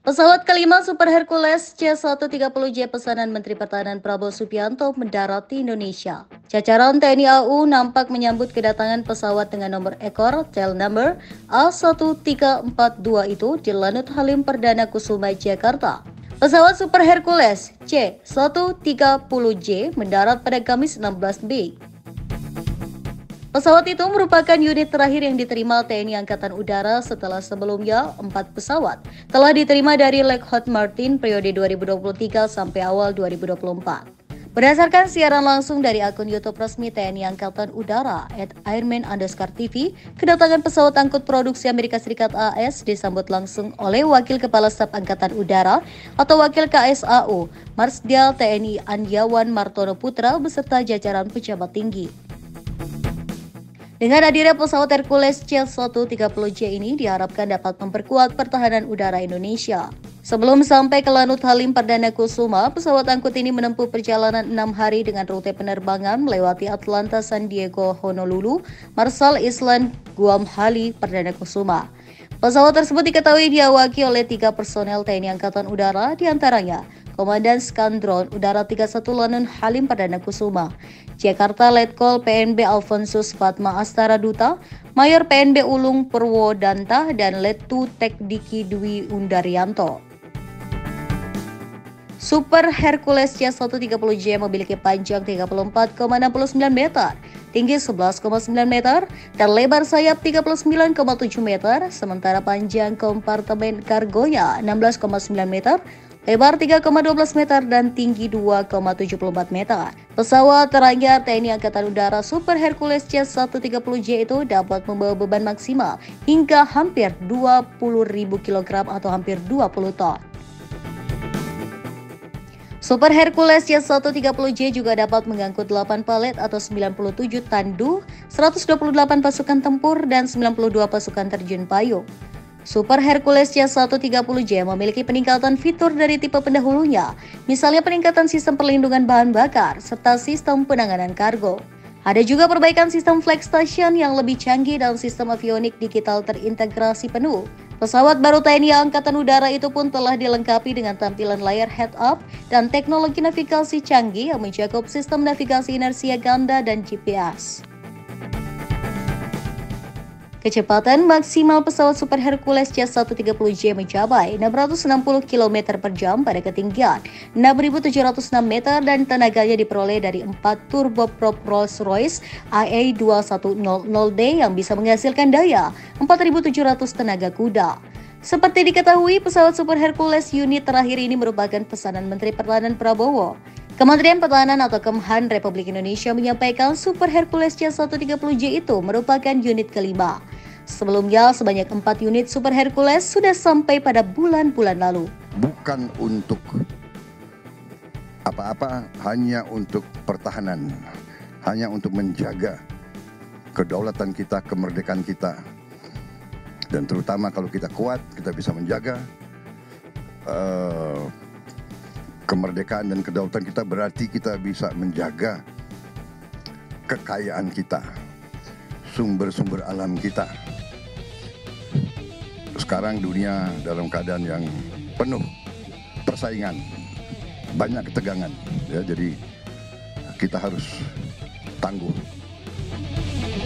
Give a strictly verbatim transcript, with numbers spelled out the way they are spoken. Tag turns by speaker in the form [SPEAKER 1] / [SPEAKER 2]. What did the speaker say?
[SPEAKER 1] Pesawat kelima Super Hercules C seratus tiga puluh J pesanan Menteri Pertahanan Prabowo Subianto mendarat di Indonesia. Jajaran T N I A U nampak menyambut kedatangan pesawat dengan nomor ekor tail number A satu tiga empat dua itu di Lanut Halim Perdana Kusuma, Jakarta. Pesawat Super Hercules C seratus tiga puluh J mendarat pada Kamis enam belas Mei. Pesawat itu merupakan unit terakhir yang diterima T N I Angkatan Udara setelah sebelumnya empat pesawat telah diterima dari Lockheed Martin periode dua ribu dua puluh tiga sampai awal dua ribu dua puluh empat. Berdasarkan siaran langsung dari akun YouTube resmi T N I Angkatan Udara at airman underscore T V, kedatangan pesawat angkut produksi Amerika Serikat A S disambut langsung oleh Wakil Kepala Staf Angkatan Udara atau Wakil K S A U, Marsdial T N I Andiawan Martono Putra beserta jajaran pejabat tinggi. Dengan hadirnya pesawat Hercules C seratus tiga puluh J ini diharapkan dapat memperkuat pertahanan udara Indonesia. Sebelum sampai ke Lanut Halim Perdana Kusuma, pesawat angkut ini menempuh perjalanan enam hari dengan rute penerbangan melewati Atlanta, San Diego, Honolulu, Marshall Island, Guam, Hali, Perdana Kusuma. Pesawat tersebut diketahui diawaki oleh tiga personel T N I Angkatan Udara, diantaranya Komandan Skadron Udara tiga puluh satu Lanut Halim Perdana Kusuma, Jakarta Letkol P N B Alfonsus Fatma Astara Duta, Mayor P N B Ulung Purwodanta, dan Letu Tekdiki Dwi Undaryanto. Super Hercules C seratus tiga puluh J memiliki panjang tiga puluh empat koma enam sembilan meter, tinggi sebelas koma sembilan meter, dan lebar sayap tiga puluh sembilan koma tujuh meter, sementara panjang kompartemen kargonya enam belas koma sembilan meter, lebar tiga koma dua belas meter, dan tinggi dua koma tujuh empat meter. Pesawat teranyar T N I Angkatan Udara Super Hercules C seratus tiga puluh J itu dapat membawa beban maksimal hingga hampir dua puluh ribu kilogram atau hampir dua puluh ton. Super Hercules C seratus tiga puluh J juga dapat mengangkut delapan palet atau sembilan puluh tujuh tandu, seratus dua puluh delapan pasukan tempur, dan sembilan puluh dua pasukan terjun payung. Super Hercules C seratus tiga puluh J memiliki peningkatan fitur dari tipe pendahulunya, misalnya peningkatan sistem perlindungan bahan bakar, serta sistem penanganan kargo. Ada juga perbaikan sistem flag station yang lebih canggih dan sistem avionik digital terintegrasi penuh. Pesawat baru T N I Angkatan Udara itu pun telah dilengkapi dengan tampilan layar head-up dan teknologi navigasi canggih yang mencakup sistem navigasi inersia ganda dan G P S. Kecepatan maksimal pesawat Super Hercules C seratus tiga puluh J mencapai enam ratus enam puluh kilometer per jam pada ketinggian enam ribu tujuh ratus enam meter dan tenaganya diperoleh dari empat turboprop Rolls-Royce A A dua satu nol nol D yang bisa menghasilkan daya empat ribu tujuh ratus tenaga kuda. Seperti diketahui, pesawat Super Hercules unit terakhir ini merupakan pesanan Menteri Pertahanan Prabowo. Kementerian Pertahanan atau Kemhan Republik Indonesia menyampaikan Super Hercules C seratus tiga puluh J itu merupakan unit kelima. Sebelumnya, sebanyak empat unit Super Hercules sudah sampai pada bulan-bulan lalu.
[SPEAKER 2] Bukan untuk apa-apa, hanya untuk pertahanan, hanya untuk menjaga kedaulatan kita, kemerdekaan kita. Dan terutama kalau kita kuat, kita bisa menjaga uh, kemerdekaan dan kedaulatan kita, berarti kita bisa menjaga kekayaan kita, sumber-sumber alam kita. Sekarang dunia dalam keadaan yang penuh persaingan, banyak ketegangan, ya, jadi kita harus tangguh.